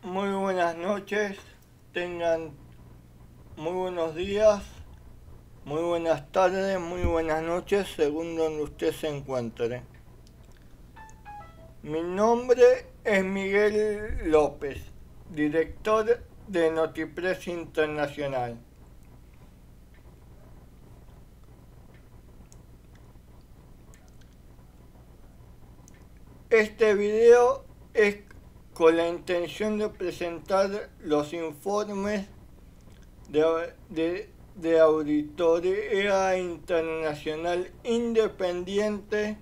Muy buenas noches, tengan muy buenos días, muy buenas tardes, muy buenas noches, según donde usted se encuentre. Mi nombre es Miguel López, director de Notipress Internacional. Este video es con la intención de presentar los informes de auditoría internacional independiente,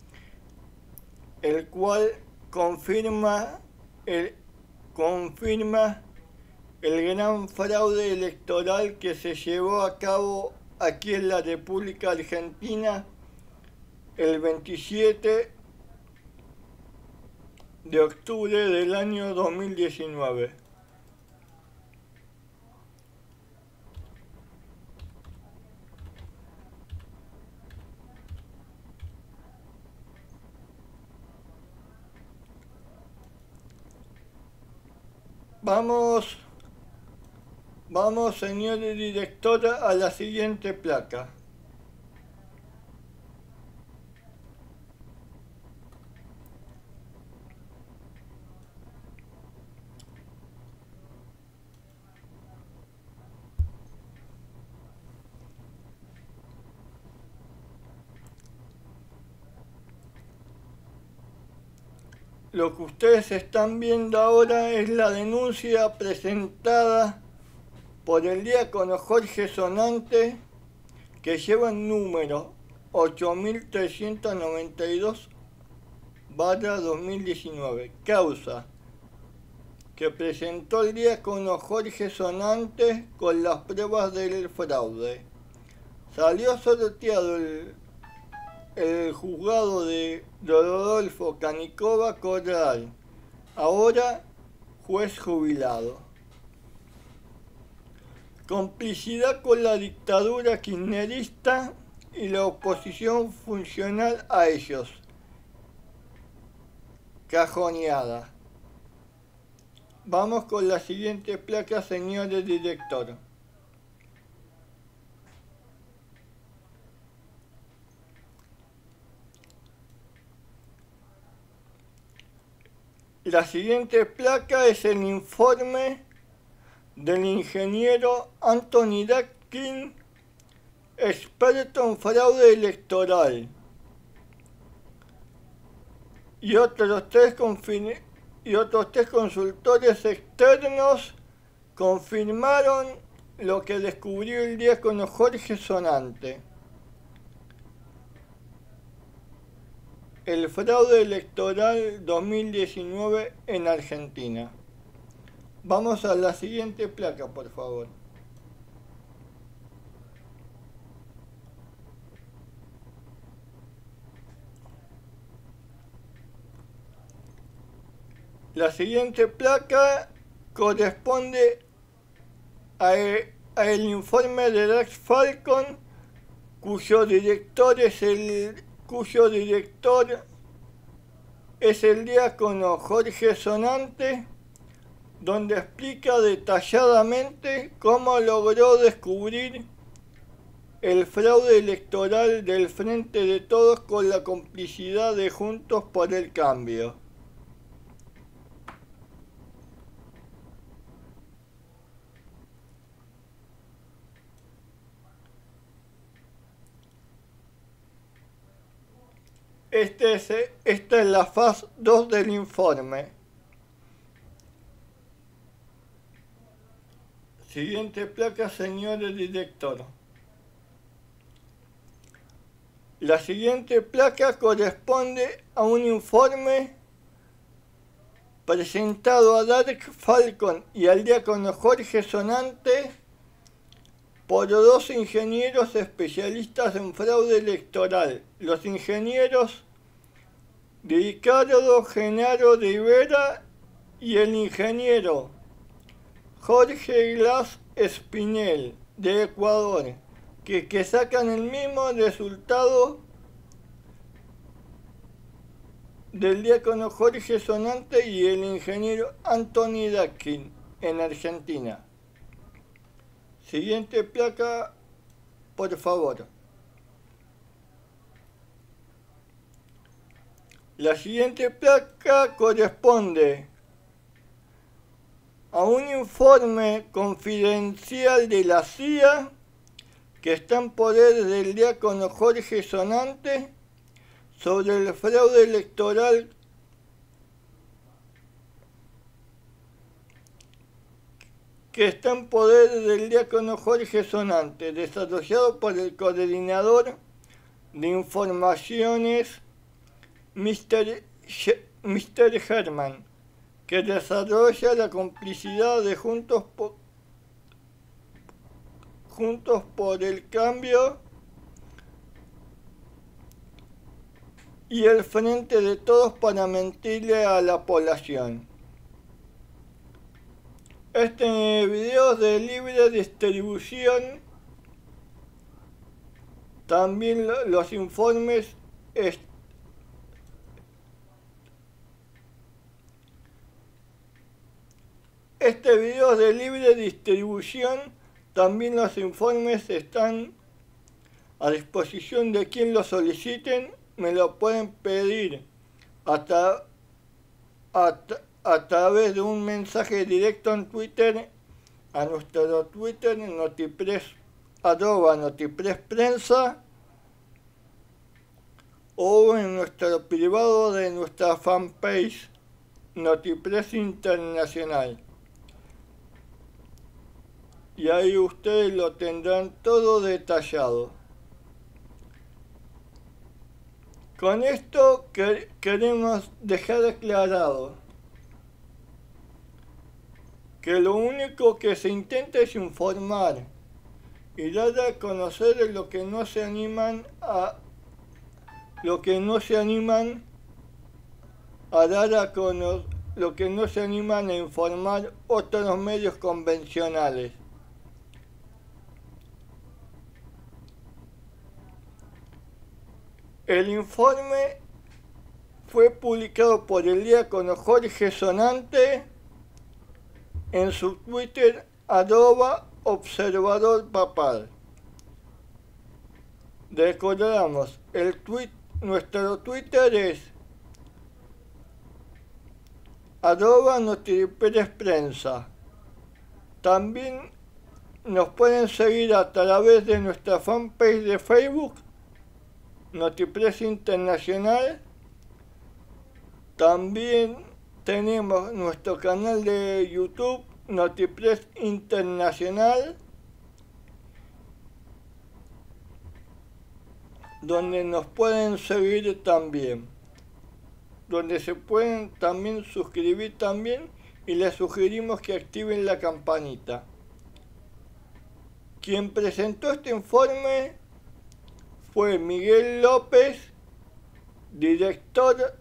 el cual confirma confirma el gran fraude electoral que se llevó a cabo aquí en la República Argentina el 27 de octubre del año 2019. Vamos, señor director, a la siguiente placa. Lo que ustedes están viendo ahora es la denuncia presentada por el diácono Jorge Sonante, que lleva el número 8392/2019. Causa que presentó el diácono Jorge Sonante con las pruebas del fraude. Salió sorteado el juzgado de Rodolfo Canicova Corral, ahora juez jubilado. Complicidad con la dictadura kirchnerista y la oposición funcional a ellos. Cajoneada. Vamos con la siguiente placa, señor director. La siguiente placa es el informe del ingeniero Anthony Datkin, experto en fraude electoral, y otros tres consultores externos confirmaron lo que descubrió el diácono Jorge Sonante: el fraude electoral 2019 en Argentina. Vamos a la siguiente placa, por favor. La siguiente placa corresponde a el informe de Dax Falcon, cuyo director es el diácono Jorge Sonante, donde explica detalladamente cómo logró descubrir el fraude electoral del Frente de Todos con la complicidad de Juntos por el Cambio. Esta es la fase 2 del informe. Siguiente placa, señor director. La siguiente placa corresponde a un informe presentado a Dark Falcon y al diácono Jorge Sonante por dos ingenieros especialistas en fraude electoral, los ingenieros Ricardo Genaro Rivera y el ingeniero Jorge Glass Espinel, de Ecuador, que sacan el mismo resultado del diácono Jorge Sonante y el ingeniero Anthony Dakin en Argentina. Siguiente placa, por favor. La siguiente placa corresponde a un informe confidencial de la CIA que está en poder del diácono Jorge Sonante sobre el fraude electoral desarrollado por el coordinador de informaciones Mr. Herman, que desarrolla la complicidad de Juntos por el Cambio y el Frente de Todos para mentirle a la población. Este video es de libre distribución. También los informes Este video es de libre distribución. También los informes están a disposición de quien lo soliciten. Me lo pueden pedir a través de un mensaje directo en Twitter, a nuestro Twitter, @notipressprensa, o en nuestro privado de nuestra fanpage Notipress Internacional. Y ahí ustedes lo tendrán todo detallado. Con esto queremos dejar aclarado que lo único que se intenta es informar y dar a conocer lo que no se animan a informar otros medios convencionales. El informe fue publicado por el diácono Jorge Sonante en su Twitter @observadorpapal. Recordamos, nuestro Twitter es @notipressprensa. También nos pueden seguir a través de nuestra fanpage de Facebook, Notipress Internacional. También tenemos nuestro canal de YouTube, Notipress Internacional, donde nos pueden seguir también, donde se pueden también suscribir también, y les sugerimos que activen la campanita. Quien presentó este informe fue Miguel López, director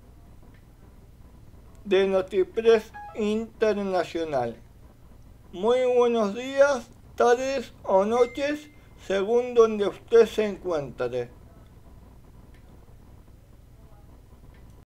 de Notipress Internacional. Muy buenos días, tardes o noches, según donde usted se encuentre.